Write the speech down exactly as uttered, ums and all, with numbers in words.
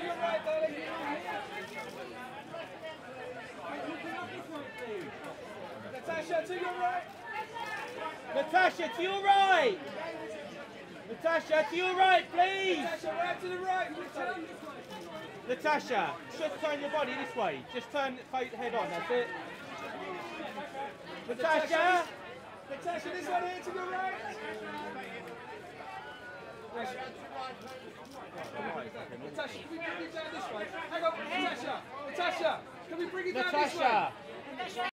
your right, darling. Natasha, to your right. Natasha, to your right. Natasha, to your right, please. Natasha, right to the right. Natasha, just turn your body this way. Just turn head on, that's it. Natasha. Natasha, this one here to your right. Natasha, can we bring it down this way? Hang on, Natasha. Natasha, can we bring it down this way? Natasha.